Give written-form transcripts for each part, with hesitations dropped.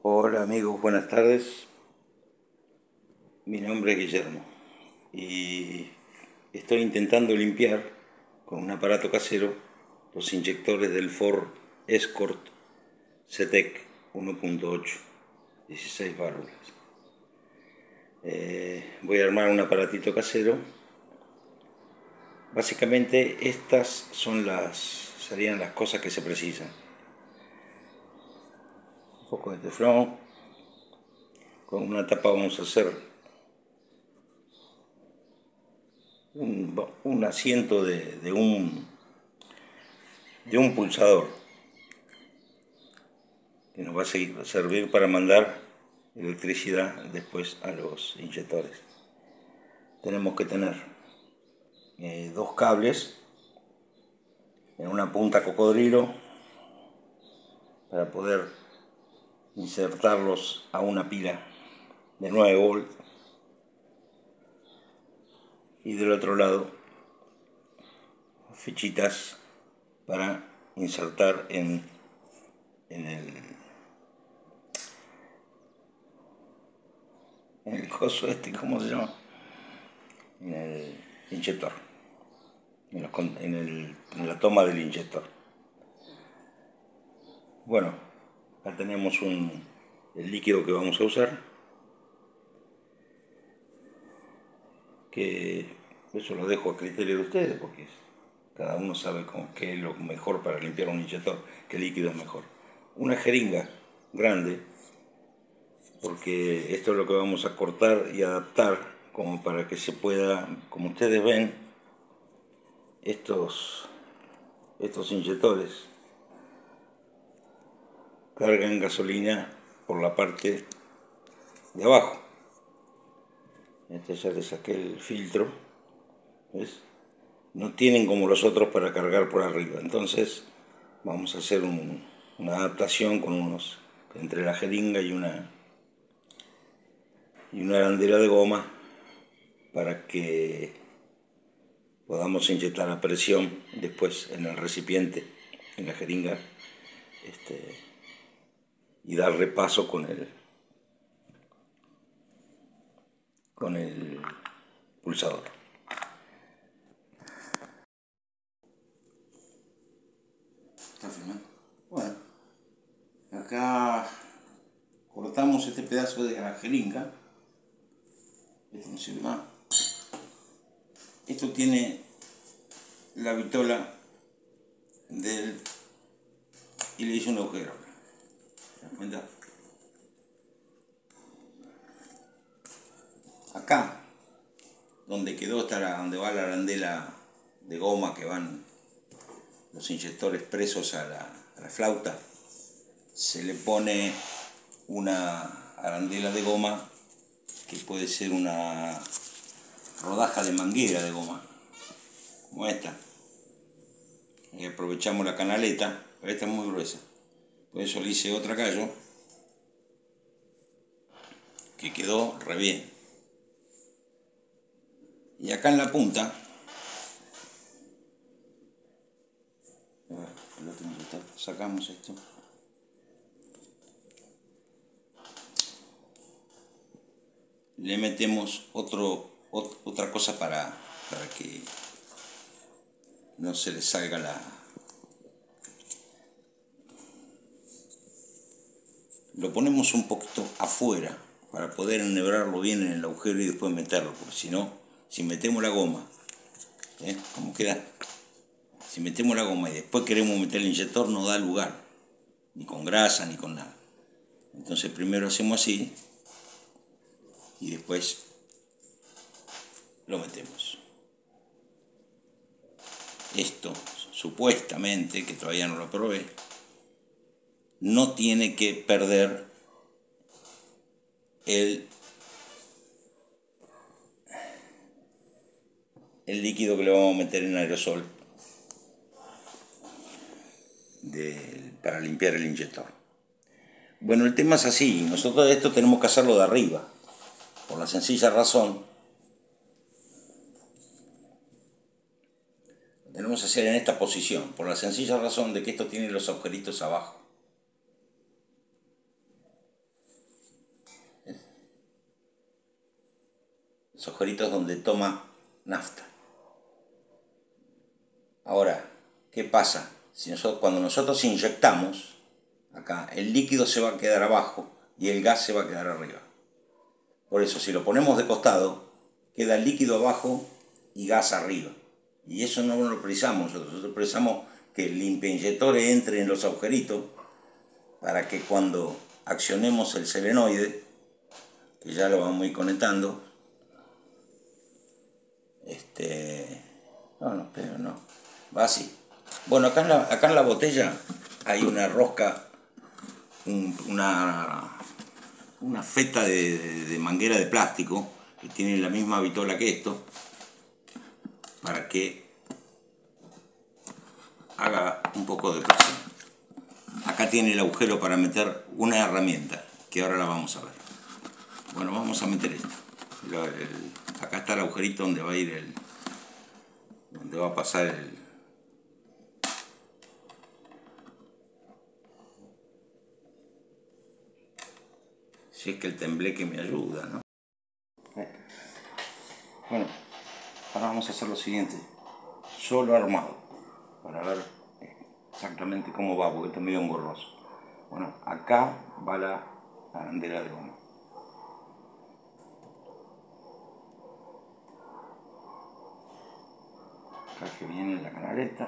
Hola amigos, buenas tardes. Mi nombre es Guillermo y estoy intentando limpiar con un aparato casero los inyectores del Ford Escort CTEC 1.8, 16 válvulas. Voy a armar un aparatito casero. Básicamente estas serían las cosas que se precisan. Un poco de teflón. Con una tapa vamos a hacer un asiento de un pulsador que nos va a servir para mandar electricidad después a los inyectores. Tenemos que tener dos cables en una punta cocodrilo para poder insertarlos a una pila de 9 volts, y del otro lado fichitas para insertar en el coso ¿cómo se llama? En el inyector, en la toma del inyector. Bueno, acá tenemos el líquido que vamos a usar, que eso lo dejo a criterio de ustedes, porque cada uno sabe qué es lo mejor para limpiar un inyector, qué líquido es mejor. Una jeringa grande, porque esto es lo que vamos a cortar y adaptar como para que se pueda, como ustedes ven, estos inyectores cargan gasolina por la parte de abajo. Ya le saqué el filtro, ¿ves? No tienen como los otros para cargar por arriba. Entonces vamos a hacer una adaptación con entre la jeringa y una arandela de goma para que podamos inyectar a presión después en el recipiente, en la jeringa, y dar repaso con el pulsador. ¿Está filmando? Bueno, acá cortamos este pedazo de la jeringa. Esto no sirve más. Esto tiene la vitola y le hice un agujero. ¿Se dan cuenta? Acá, donde quedó, donde va la arandela de goma que van los inyectores presos a la flauta, se le pone una arandela de goma que puede ser una rodaja de manguera de goma, como esta. Y aprovechamos la canaleta, pero esta es muy gruesa. Por eso le hice otra callo que quedó re bien. Y acá en la punta, sacamos esto. Le metemos otra cosa para que no se le salga lo ponemos un poquito afuera para poder enhebrarlo bien en el agujero y después meterlo, porque si no, si metemos la goma, ¿cómo queda? Si metemos la goma y después queremos meter el inyector, no da lugar, ni con grasa ni con nada. Entonces primero hacemos así y después lo metemos. Esto, supuestamente, que todavía no lo probé, no tiene que perder el líquido que le vamos a meter en aerosol para limpiar el inyector. Bueno, el tema es así. Nosotros esto tenemos que hacerlo de arriba, por la sencilla razón. Tenemos que hacer en esta posición, por la sencilla razón de que esto tiene los agujeritos abajo. los agujeritos donde toma nafta. Ahora, ¿qué pasa? Cuando nosotros inyectamos, acá, el líquido se va a quedar abajo y el gas se va a quedar arriba. Por eso, si lo ponemos de costado, queda el líquido abajo y gas arriba. Y eso no lo precisamos nosotros precisamos que el limpiainyector entre en los agujeritos para que cuando accionemos el solenoide, que ya lo vamos a ir conectando, no, va así. Bueno, acá en la botella hay una rosca, una feta de manguera de plástico que tiene la misma vitola que esto, para que haga un poco de presión. Acá tiene el agujero para meter una herramienta, que ahora la vamos a ver. Bueno, vamos a meter esto. Acá está el agujerito donde va a ir donde va a pasar el... Si es que el tembleque me ayuda, ¿no? Bueno, ahora vamos a hacer lo siguiente. Solo armado, para ver exactamente cómo va, porque está medio engorroso. Bueno, acá va la arandela de goma. Acá que viene la canaleta.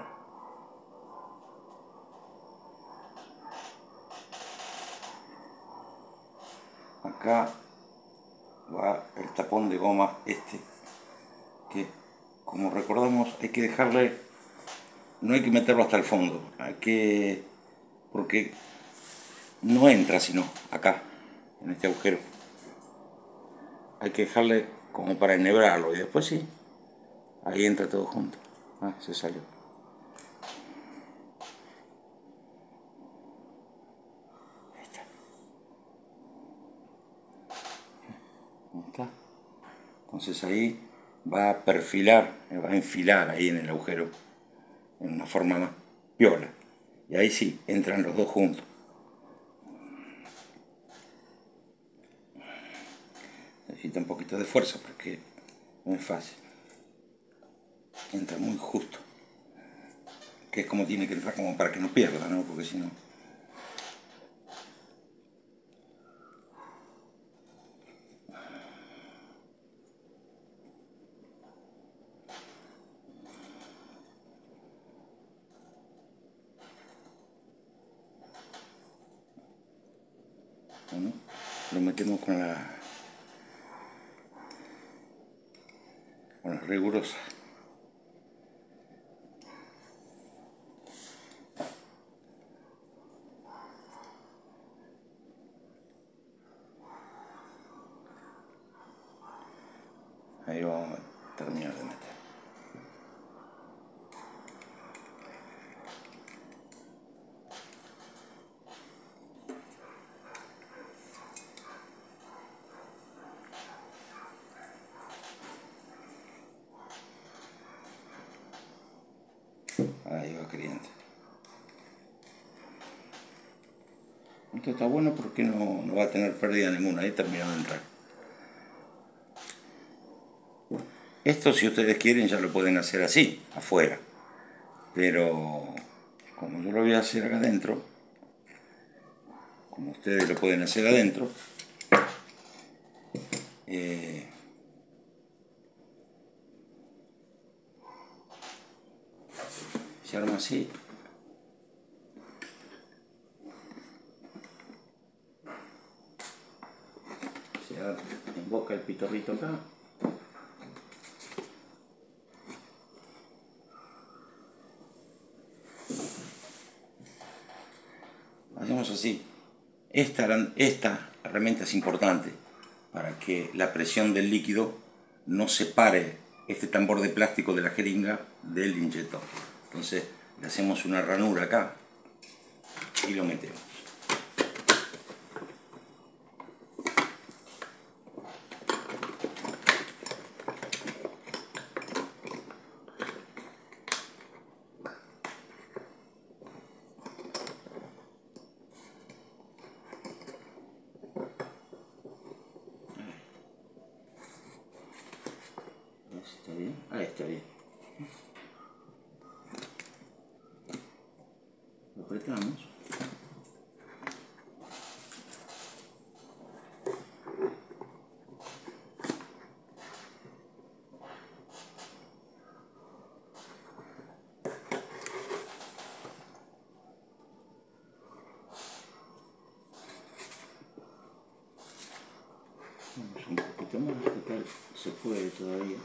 Acá va el tapón de goma que como recordamos hay que dejarle, no hay que meterlo hasta el fondo, porque no entra sino acá, en este agujero. Hay que dejarle como para enhebrarlo y después sí, ahí entra todo junto. Se salió. Ahí está. Ahí está. Entonces ahí va a perfilar, va a enfilar ahí en el agujero, en una forma más piola. Y ahí sí, entran los dos juntos. Necesita un poquito de fuerza porque no es fácil. Entra muy justo. Que es como tiene que entrar, como para que no pierda, ¿no? Porque si no... Bueno, lo metemos con la rigurosa. Ahí vamos a terminar de meter. Ahí va, cliente. Esto está bueno porque no va a tener pérdida ninguna. Ahí terminó de entrar. Esto, si ustedes quieren, ya lo pueden hacer así, afuera. Pero como yo lo voy a hacer acá adentro, como ustedes lo pueden hacer adentro, se arma así. Se emboca el pitorrito acá. Hacemos así. Esta herramienta es importante para que la presión del líquido no separe este tambor de plástico de la jeringa del inyector. Entonces le hacemos una ranura acá y lo metemos. Ahí está bien. Lo apretamos. Vamos un poquito más, total, se puede todavía.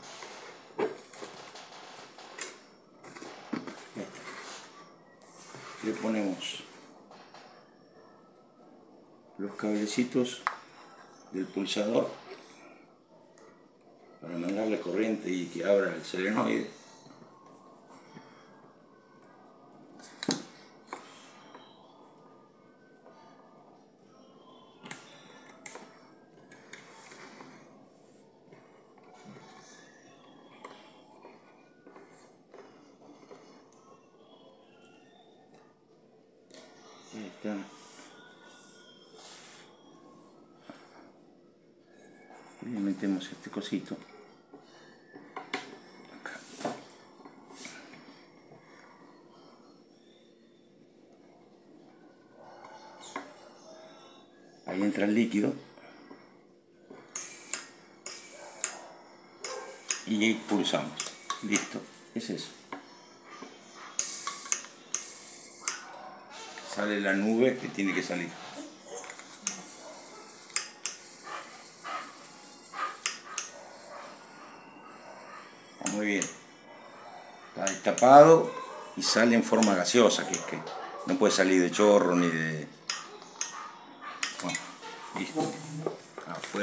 Ya está. Le ponemos los cablecitos del pulsador para mandarle corriente y que abra el solenoide. Ahí está. Y le metemos este cosito acá. Ahí entra el líquido y pulsamos. Listo, es eso. Sale la nube que tiene que salir. Está muy bien. Está destapado y sale en forma gaseosa, que es que no puede salir de chorro ni de... Bueno, listo. Afuera.